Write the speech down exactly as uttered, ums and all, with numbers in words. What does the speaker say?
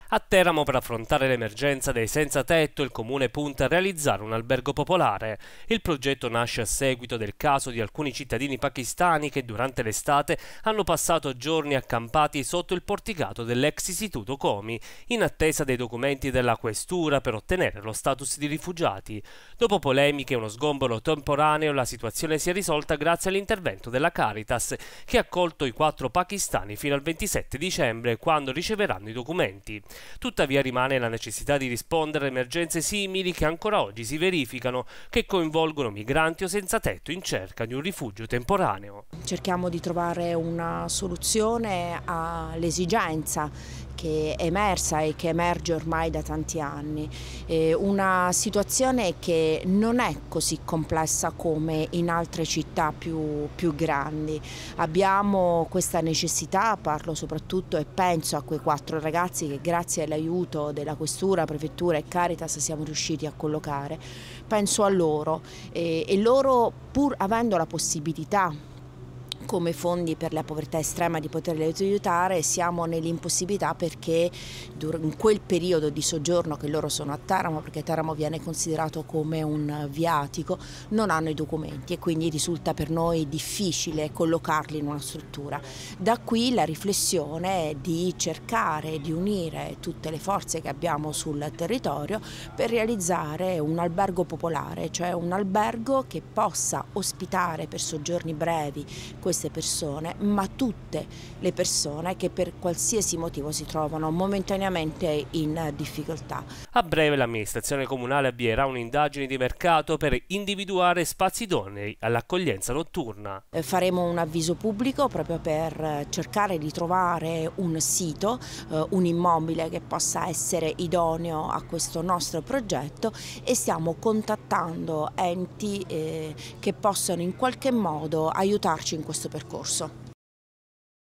A Teramo, per affrontare l'emergenza dei senza tetto, il comune punta a realizzare un albergo popolare. Il progetto nasce a seguito del caso di alcuni cittadini pakistani che durante l'estate hanno passato giorni accampati sotto il porticato dell'ex istituto Comi, in attesa dei documenti della questura per ottenere lo status di rifugiati. Dopo polemiche e uno sgombero temporaneo, la situazione si è risolta grazie all'intervento della Caritas, che ha accolto i quattro pakistani fino al ventisette dicembre, quando riceveranno i documenti. Tuttavia rimane la necessità di rispondere a emergenze simili che ancora oggi si verificano, che coinvolgono migranti o senza tetto in cerca di un rifugio temporaneo. Cerchiamo di trovare una soluzione all'esigenza che è emersa e che emerge ormai da tanti anni, eh, una situazione che non è così complessa come in altre città più, più grandi. Abbiamo questa necessità, parlo soprattutto e penso a quei quattro ragazzi che grazie all'aiuto della Questura, Prefettura e Caritas siamo riusciti a collocare. Penso a loro eh, e loro, pur avendo la possibilità come fondi per la povertà estrema di poterli aiutare, siamo nell'impossibilità perché in quel periodo di soggiorno che loro sono a Teramo, perché Teramo viene considerato come un viatico, non hanno i documenti e quindi risulta per noi difficile collocarli in una struttura. Da qui la riflessione di cercare di unire tutte le forze che abbiamo sul territorio per realizzare un albergo popolare, cioè un albergo che possa ospitare per soggiorni brevi queste persone, ma tutte le persone che per qualsiasi motivo si trovano momentaneamente in difficoltà. A breve l'amministrazione comunale avvierà un'indagine di mercato per individuare spazi idonei all'accoglienza notturna. Faremo un avviso pubblico proprio per cercare di trovare un sito, un immobile che possa essere idoneo a questo nostro progetto e stiamo contattando enti che possano in qualche modo aiutarci in questo percorso.